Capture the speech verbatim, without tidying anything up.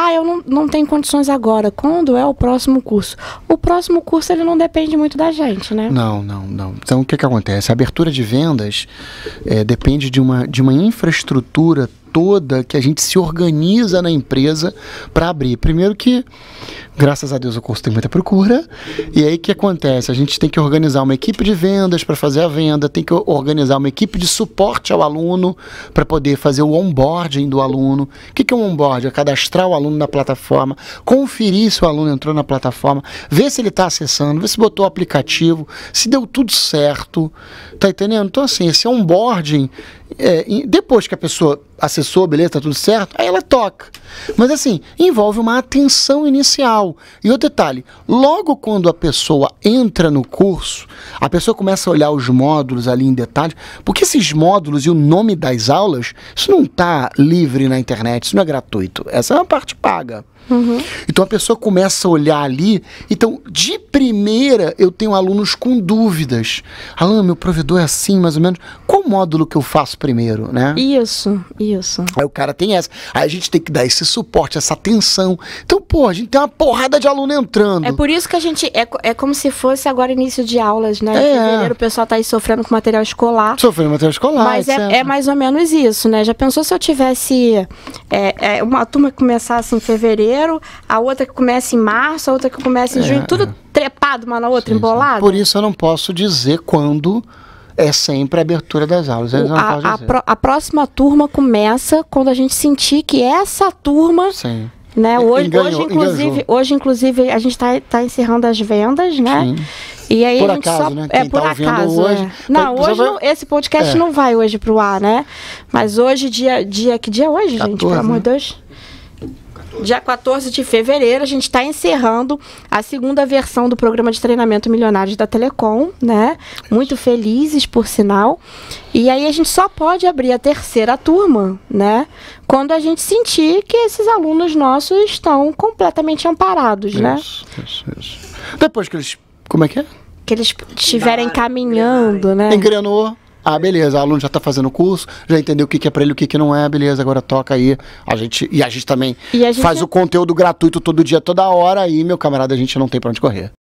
ah, eu não, não tenho condições agora. Quando é o próximo curso? O próximo curso, ele não depende muito da gente, né? Não, não, não. Então, o que que acontece? A abertura de vendas é, depende de uma, de uma infraestrutura toda que a gente se organiza na empresa para abrir. Primeiro que, graças a Deus, o curso tem muita procura. E aí o que acontece? A gente tem que organizar uma equipe de vendas para fazer a venda, tem que organizar uma equipe de suporte ao aluno para poder fazer o onboarding do aluno. O que que é um onboarding? É cadastrar o aluno na plataforma, conferir se o aluno entrou na plataforma, ver se ele está acessando, ver se botou o aplicativo, se deu tudo certo. Tá entendendo? Então, assim, esse onboarding, é, depois que a pessoa acessou, beleza, tá tudo certo, aí ela toca. Mas assim, envolve uma atenção inicial. E outro detalhe, logo quando a pessoa entra no curso, a pessoa começa a olhar os módulos ali em detalhe, porque esses módulos e o nome das aulas, isso não está livre na internet, isso não é gratuito, essa é uma parte paga. Uhum. Então a pessoa começa a olhar ali. Então, de primeira, eu tenho alunos com dúvidas. Alan, meu provedor é assim, mais ou menos. Qual módulo que eu faço primeiro, né? Isso, isso. Aí o cara tem essa. Aí a gente tem que dar esse suporte, essa atenção. Então, pô, a gente tem uma porrada de aluno entrando. É por isso que a gente... É, é como se fosse agora início de aulas, né? É. Em fevereiro o pessoal tá aí sofrendo com material escolar. Sofrendo material escolar, Mas é, é mais ou menos isso, né? Já pensou se eu tivesse é, é, uma turma que começasse em fevereiro, a outra que começa em março, a outra que começa em É, junho, tudo trepado uma na outra, sim, embolado? Sim. Por isso eu não posso dizer quando é sempre a abertura das aulas. Eu não a, posso a, dizer. pro, a próxima turma começa quando a gente sentir que essa turma... Sim. Né? Hoje, Enganhou, hoje, inclusive, enganjou. hoje, inclusive, a gente está tá encerrando as vendas, né? Sim. E aí Por a gente acaso, só né? é Quem por tá ouvindo acaso. hoje- é. Não, Você hoje vai- não- esse podcast É. não vai hoje pro ar, né? Mas hoje, dia, dia que dia é hoje, gente? quatorze, Pelo amor né? de Deus. Dia quatorze de fevereiro, a gente está encerrando a segunda versão do programa de treinamento Milionários da Telecom, né? Muito felizes, por sinal. E aí a gente só pode abrir a terceira turma, né? Quando a gente sentir que esses alunos nossos estão completamente amparados, né? Isso, isso, isso. Depois que eles... Como é que é? Que eles estiverem caminhando, né? Engrenou. Ah, beleza, o aluno já está fazendo o curso, já entendeu o que, que é para ele, o que, que não é, beleza, agora toca aí. A gente, e a gente também E a gente- faz o conteúdo gratuito todo dia, toda hora, aí, meu camarada, a gente não tem para onde correr.